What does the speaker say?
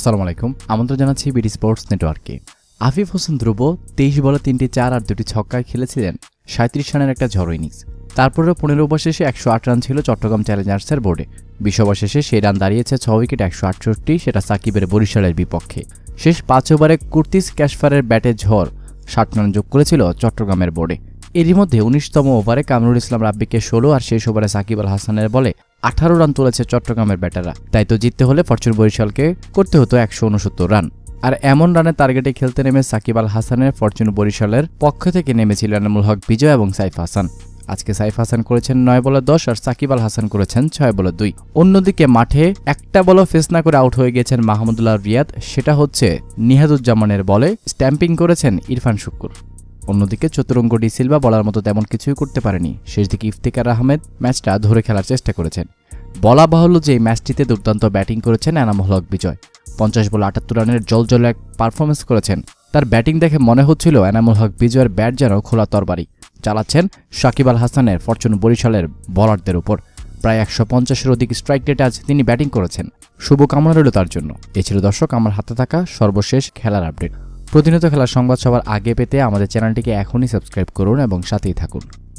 আসসালামু আলাইকুম, আমন্ত্রণ জানাচ্ছি বিডি স্পোর্টস নেটওয়ার্কে। আফিফ হোসেন ধ্রুব 23 বলে 3টি 4 আর 2টি ছক্কায় খেলেছিলেন 37 রানের একটা ঝড়ো ইনিংস। তারপরেও 15 ওভার শেষে 108 রান ছিল চট্টগ্রাম চ্যালেঞ্জার্সের বোর্ডে। 20 ওভার শেষে সেই রান দাঁড়িয়েছে 6 উইকেটে 168, সেটা সাকিবের বরিশালের বিপক্ষে। শেষ 5 ওভারে কুর্তিস ক্যাশফারের ব্যাটে ঝড় 60 রান যোগ করেছিল চট্টগ্রামের বোর্ডে। এরই মধ্যে 19তম ওভারে কামরুল ইসলাম রাব্বিকে 16 আর শেষ ওভারে সাকিব আল হাসানের বলে 18 রান তুলেছে চট্টগ্রামের ব্যাটাররা। তাই তো জিততে হলে ফরচুন বরিশালকে করতে হতো 169 রান। আর এমন রানের টার্গেটে খেলতে নেমে সাকিব আল হাসানের ফরচুন বরিশালের পক্ষ থেকে নেমেছিল এনামুল হক বিজয় এবং সাইফ হাসান। আজকে সাইফ হাসান করেছেন 9 বলে 10 আর সাকিব আল হাসান করেছেন 6 বলে 2। অন্যদিকে মাঠে একটা বলও ফেস না করে আউট হয়ে গেছেন মাহমুদুল্লাহ রিয়াদ, সেটা হচ্ছে নিহাদুজ্জামানের বলে স্ট্যাম্পিং করেছেন ইরফান শুক্কুর। অন্যদিকে চতুরঙ্গ ডি সিলভা বলার মতো তেমন কিছুই করতে পারেনি। শেষ দিকে ইফতিকার আহমেদ ম্যাচটা ধরে খেলার চেষ্টা করেছেন। বলা বাহুল্য যে এই ম্যাচটিতে দুর্দান্ত ব্যাটিং করেছেন এনামুল হক বিজয়। 50 বলে 78 রানের জলজলে এক পারফরমেন্স করেছেন। তার ব্যাটিং দেখে মনে হচ্ছিল এনামুল হক বিজয়ের ব্যাট যেন খোলা তরবারি চালাচ্ছেন সাকিব আল হাসানের ফরচুন বরিশালের বোলারদের উপর। প্রায় 150-এর অধিক স্ট্রাইক রেটে আজ তিনি ব্যাটিং করেছেন। শুভকামনা রইল তার জন্য। এই ছিল দর্শক আমার হাতে থাকা সর্বশেষ খেলার আপডেট। প্রতিনিয়ত খেলার সংবাদ সবার আগে পেতে আমাদের চ্যানেলটিকে এখনই সাবস্ক্রাইব করুন এবং সাথেই থাকুন।